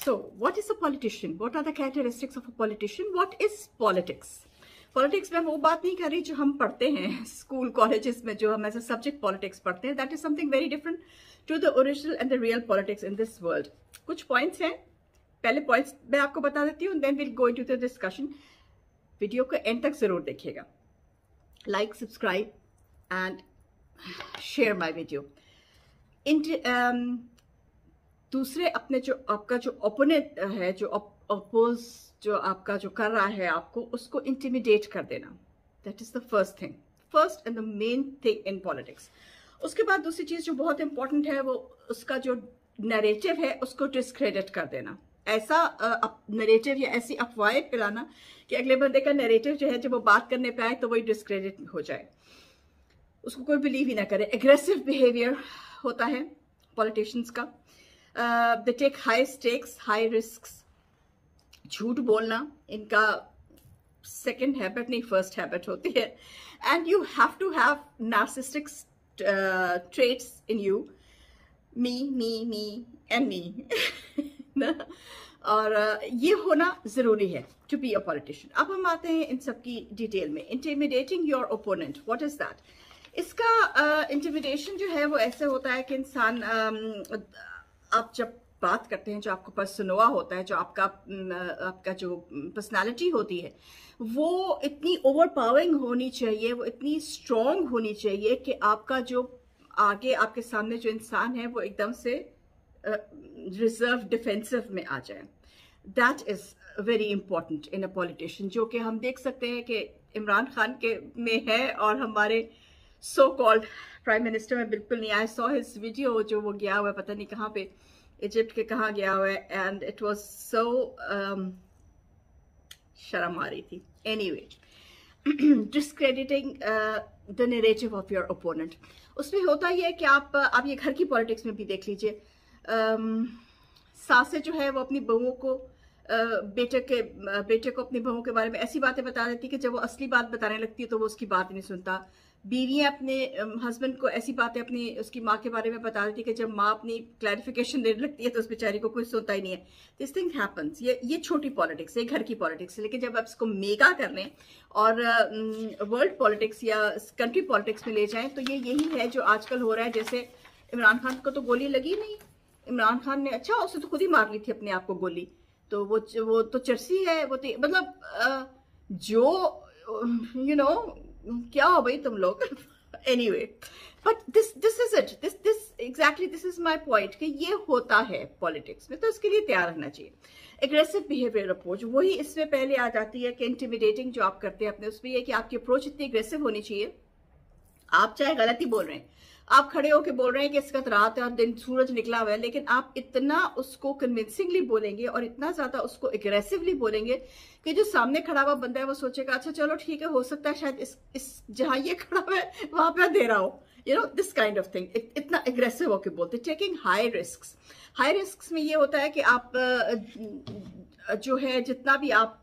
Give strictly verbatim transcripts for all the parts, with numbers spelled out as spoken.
So, what is a politician? What are the characteristics of a politician? What is politics? Politics में वो बात नहीं कर रही जो हम पढ़ते हैं स्कूल कॉलेजेस में, जो हम एज अ सब्जेक्ट पॉलिटिक्स पढ़ते हैं. That is something very different to the original and the real politics in this world. कुछ पॉइंट्स हैं, पहले पॉइंट्स मैं आपको बता देती हूँ, then will go into the discussion. Video को एंड तक जरूर देखिएगा. Like, subscribe and share my video. दूसरे अपने जो आपका जो ओपोनेंट है, जो अपोज जो आपका जो कर रहा है आपको, उसको इंटिमिडेट कर देना. That is the first thing, first and the main thing in politics. उसके बाद दूसरी चीज जो बहुत इंपॉर्टेंट है वो उसका जो नैरेटिव है उसको डिस्क्रेडिट कर देना. ऐसा नैरेटिव या ऐसी अफवाहें फैलाना कि अगले बंदे का नैरेटिव जो है जब वो बात करने पे आए तो वही डिस्क्रेडिट हो जाए, उसको कोई बिलीव ही ना करे. एग्रेसिव बिहेवियर होता है पॉलिटिशियंस का. They take high stakes, high risks. झूठ बोलना इनका सेकंड हैबिट नहीं, फर्स्ट हैबिट होती है. And you have to have narcissistic traits in you. Me me me and me और uh, ये होना जरूरी है टू बी अ पॉलिटिशियन. अब हम आते हैं इन सबकी डिटेल में. Intimidating your opponent, what is that? इसका इंटिमिडेशन uh, जो है वो ऐसे होता है कि इंसान um, आप जब बात करते हैं, जो आपका पर्सनोआ होता है, जो आपका आपका जो पर्सनालिटी होती है, वो इतनी ओवरपावरिंग होनी चाहिए, वो इतनी स्ट्रॉन्ग होनी चाहिए कि आपका जो आगे आपके सामने जो इंसान है वो एकदम से रिजर्व डिफेंसिव में आ जाए. That is very important in a politician, जो कि हम देख सकते हैं कि इमरान खान के में है और हमारे सो कॉल्ड प्राइम मिनिस्टर में बिल्कुल नहीं. आई सॉ हिज वीडियो, जो वो गया हुआ है पता नहीं कहाँ पे, इजिप्ट के कहाँ गया हुआ है, एंड इट वाज सो शर्म आ रही थी. Anyway, discrediting the narrative of your opponent. उसमें होता ही है कि आप आप ये घर की पॉलिटिक्स में भी देख लीजिए. um, सासें जो है वो अपनी बहुओं को uh, बेटे के uh, बेटे को अपनी बहुओं के बारे में ऐसी बातें बता देती कि जब वो असली बात बताने लगती है तो वो उसकी बात नहीं सुनता. बीवियां अपने हस्बैंड को ऐसी बातें अपनी उसकी माँ के बारे में बता देती कि जब माँ अपनी क्लैरिफिकेशन देने लगती है तो उस बेचारी को कोई सुनता ही नहीं है. This thing happens. ये ये छोटी पॉलिटिक्स, ये घर की पॉलिटिक्स है. लेकिन जब आप इसको मेगा कर लें और वर्ल्ड पॉलिटिक्स या कंट्री पॉलिटिक्स में ले जाएं तो ये यही है जो आजकल हो रहा है. जैसे इमरान खान को तो गोली लगी नहीं, इमरान खान ने अच्छा उसे तो खुद ही मार ली थी अपने आप को गोली, तो वो वो तो चर्सी है. वो तो मतलब जो यू नो क्या हो भाई तुम लोग. Anyway, but this this is it, this this exactly this is my point कि ये होता है पॉलिटिक्स में, तो इसके लिए तैयार रहना चाहिए. एग्रेसिव बिहेवियर अप्रोच, वही इसमें पहले आ जाती है कि इंटिमिडेटिंग जो आप करते हैं अपने, उसमें ये कि आपकी अप्रोच इतनी एग्रेसिव होनी चाहिए. आप चाहे गलत ही बोल रहे हैं, आप खड़े होकर बोल रहे हैं कि इसका रात है और दिन सूरज निकला हुआ है, लेकिन आप इतना उसको कन्विंसिंगली बोलेंगे और इतना ज्यादा उसको एग्रेसिवली बोलेंगे कि जो सामने खड़ा हुआ बंदा है वो सोचेगा अच्छा चलो ठीक है, हो सकता है शायद इस इस जहां ये खड़ा हुआ है वहां पे दे रहा हो. You know this kind of thing. इतना एग्रेसिव होकर बोलते. Taking high risk. High risk में ये होता है कि आप जो है जितना भी आप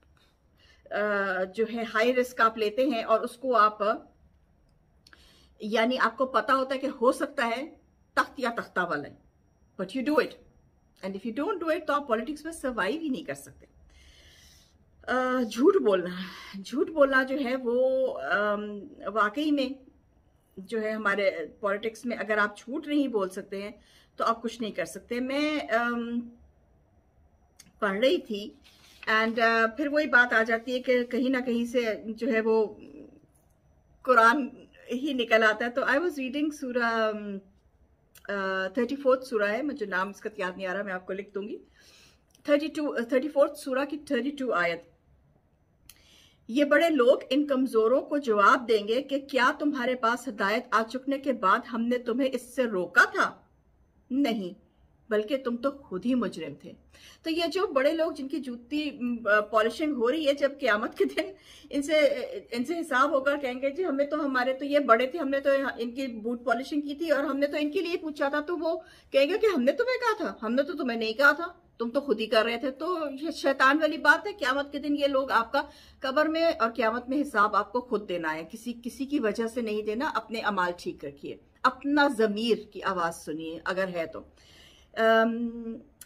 जो है हाई रिस्क आप लेते हैं और उसको आप, यानी आपको पता होता है कि हो सकता है तख्त या तख्ता वाला है, but you do it. And if you don't do it तो आप पॉलिटिक्स में सर्वाइव ही नहीं कर सकते. uh, झूठ बोलना, झूठ बोलना जो है वो um, वाकई में जो है हमारे पॉलिटिक्स में अगर आप झूठ नहीं बोल सकते हैं तो आप कुछ नहीं कर सकते. मैं um, पढ़ रही थी एंड uh, फिर वही बात आ जाती है कि कहीं ना कहीं से जो है वो कुरान ही निकल आता है. तो आई वॉज रीडिंग सूरा थर्टी फोर्थ सूरा है, मुझे नाम इसका याद नहीं आ रहा, मैं आपको लिख दूंगी. थर्टी टू थर्टी फोर्थ सूरा की थर्टी टू आयत. ये बड़े लोग इन कमजोरों को जवाब देंगे कि क्या तुम्हारे पास हिदायत आ चुकने के बाद हमने तुम्हें इससे रोका था? नहीं, बल्कि तुम तो खुद ही मुजरिम थे. तो ये जो बड़े लोग जिनकी जूती पॉलिशिंग हो रही है, जब क़यामत के दिन इनसे इनसे हिसाब होकर कहेंगे जी हमें तो हमारे तो ये बड़े थे, हमने तो इनकी बूट पॉलिशिंग की थी और हमने तो इनके लिए पूछा था, तो वो कहेंगे कि हमने तुम्हें कहा था, हमने तो तुम्हें नहीं कहा था, तुम तो खुद ही कर रहे थे. तो ये शैतान वाली बात है. क़यामत के दिन ये लोग आपका कब्र में और क़यामत में हिसाब आपको खुद देना है, किसी किसी की वजह से नहीं देना. अपने अमाल ठीक रखिए, अपना ज़मीर की आवाज़ सुनिए अगर है तो.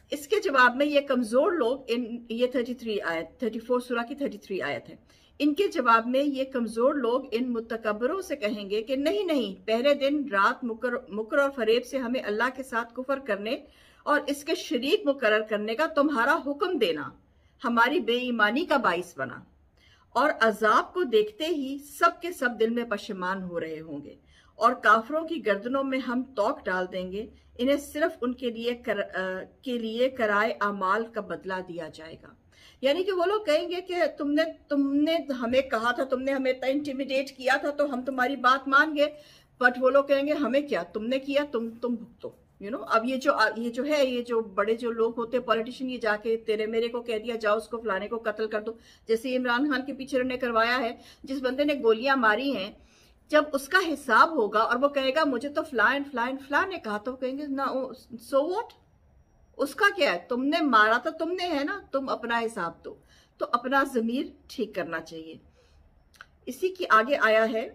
इसके जवाब में ये कमजोर लोग, इन ये तैंतीस आयत, चौंतीस सूरा की तैंतीस आयत है, इनके जवाब में ये कमजोर लोग इन मुतकब्बरों से कहेंगे कि नहीं नहीं, पहले दिन रात मुकर मुकर और फरेब से हमें अल्लाह के साथ कुफर करने और इसके शरीक मुकर्रर करने का तुम्हारा हुक्म देना हमारी बेईमानी का बाइस बना, और अजाब को देखते ही सब के सब दिल में पशेमान हो रहे होंगे, और काफरों की गर्दनों में हम तोक डाल देंगे, इन्हें सिर्फ उनके लिए कर, आ, के लिए कराए अमाल का बदला दिया जाएगा। यानी कि वो लोग कहेंगे कि तुमने तुमने हमें कहा था, तुमने हमें इतना इंटिमिडेट किया था तो हम तुम्हारी बात मान गए, बट वो लोग कहेंगे हमें क्या, तुमने किया, तुम तुम भुगतो। यू नो अब ये जो ये जो है, ये जो बड़े जो लोग होते हैं पॉलिटिशियन, ये जाके तेरे मेरे को कह दिया जाओ उसको फलाने को कत्ल कर दो, जैसे इमरान खान के पीछे ने करवाया है, जिस बंदे ने गोलियां मारी हैं, जब उसका हिसाब होगा और वो कहेगा मुझे तो फला एंड फला एंड फला ने कहा, तो कहेंगे ना सो व्हाट, उसका क्या है, तुमने मारा तो तुमने है ना, तुम अपना हिसाब दो। तो अपना जमीर ठीक करना चाहिए। इसी की आगे आया है,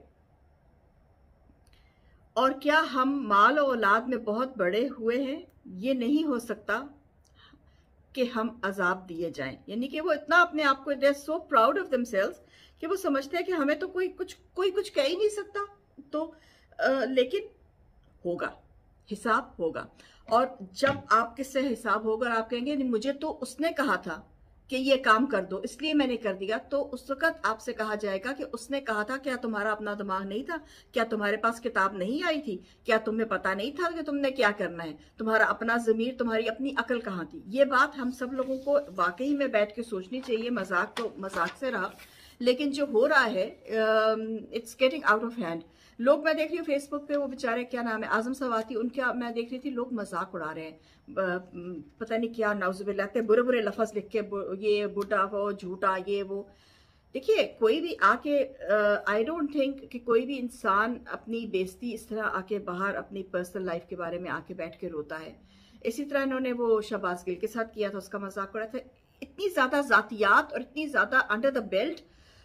और क्या हम माल और औलाद में बहुत बड़े हुए हैं, ये नहीं हो सकता कि हम अजाब दिए जाएं। यानी कि वो इतना अपने आप को, they are so proud of themselves कि वो समझते हैं कि हमें तो कोई कुछ कोई कुछ कह ही नहीं सकता। तो आ, लेकिन होगा, हिसाब होगा, और जब आपके से हिसाब होगा और आप कहेंगे नहीं मुझे तो उसने कहा था कि ये काम कर दो इसलिए मैंने कर दिया, तो उस वक्त आपसे कहा जाएगा कि उसने कहा था, क्या तुम्हारा अपना दिमाग नहीं था, क्या तुम्हारे पास किताब नहीं आई थी, क्या तुम्हें पता नहीं था कि तुमने क्या करना है, तुम्हारा अपना जमीर, तुम्हारी अपनी अकल कहाँ थी। ये बात हम सब लोगों को वाकई में बैठ के सोचनी चाहिए। मजाक तो मजाक से रहा, लेकिन जो हो रहा है it's getting out of hand. लोग, मैं देख रही हूँ फेसबुक पे, वो बेचारे क्या नाम है, आजम सवाती, उनका मैं देख रही थी, लोग मजाक उड़ा रहे हैं, पता नहीं क्या नाउजुबिल्लाह ते बुरे बुरे लफ्ज लिख के, ये बुढ़ा वो झूठा ये वो। देखिए कोई भी आके, आई डोंट थिंक कि कोई भी इंसान अपनी बेइज्जती इस तरह आके बाहर अपनी पर्सनल लाइफ के बारे में आके बैठ के रोता है। इसी तरह इन्होंने वो शहबाज गिल के साथ किया था, उसका मजाक उड़ाया था। इतनी ज्यादा जातियात और इतनी ज्यादा under the belt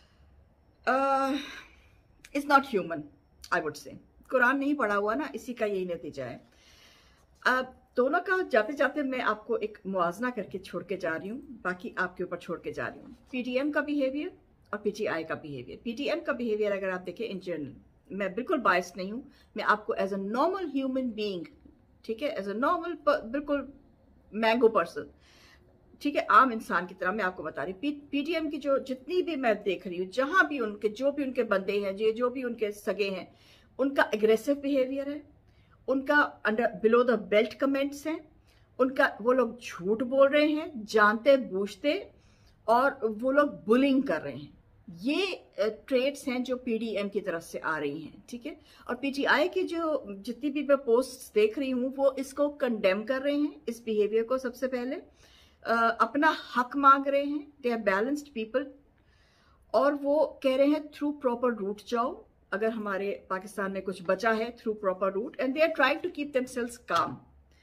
is not human, I would say. कुरान नहीं पढ़ा हुआ ना, इसी का यही नतीजा है। अब दोनों का जाते जाते मैं आपको एक मुआवजना करके छोड़ के जा रही हूँ, बाकी आपके ऊपर छोड़ के जा रही हूँ। पीटीएम का बिहेवियर और पीटीआई का बिहेवियर। पीटीएम का बिहेवियर अगर आप देखें इन जनरल, मैं बिल्कुल बायस नहीं हूँ, मैं आपको as a normal human being, ठीक है, एज अ नॉर्मल बिल्कुल मैंगो पर्सन, ठीक है, आम इंसान की तरह मैं आपको बता रही हूँ। पीटीएम की जो जितनी भी मैं देख रही हूँ, जहां भी उनके जो भी उनके बंदे हैं, जो जो भी उनके सगे हैं, उनका एग्रेसिव बिहेवियर है, उनका under below the belt comments हैं, उनका वो लोग झूठ बोल रहे हैं जानते बूझते, और वो लोग बुलिंग कर रहे हैं। ये ट्रेड्स हैं जो पीडीएम की तरफ से आ रही हैं, ठीक है। और पीटीआई की जो जितनी भी मैं पोस्ट देख रही हूँ, वो इसको कंडेम कर रहे हैं, इस बिहेवियर को। सबसे पहले Uh, अपना हक मांग रहे हैं, दे आर बैलेंस्ड पीपल, और वो कह रहे हैं थ्रू प्रॉपर रूट जाओ, अगर हमारे पाकिस्तान में कुछ बचा है through proper route, and they are trying to keep themselves calm.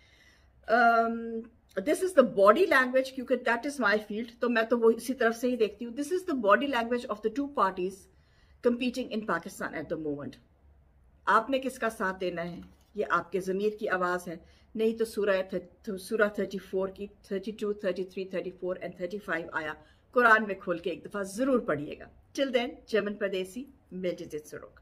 This is the body language, क्योंकि दैट इज माई फील्ड, तो मैं तो वो इसी तरफ से ही देखती हूँ। This is the body language of the two parties competing in Pakistan at the moment. आपने किसका साथ देना है, ये आपके ज़मीर की आवाज़ है, नहीं तो सूरह सूरह थर्टी फोर की thirty two, thirty three, thirty four and thirty five आया कुरान में खोल के एक दफ़ा ज़रूर पढ़िएगा। टिल देन, जर्मन परदेसी, मेडिटेट सुरोग।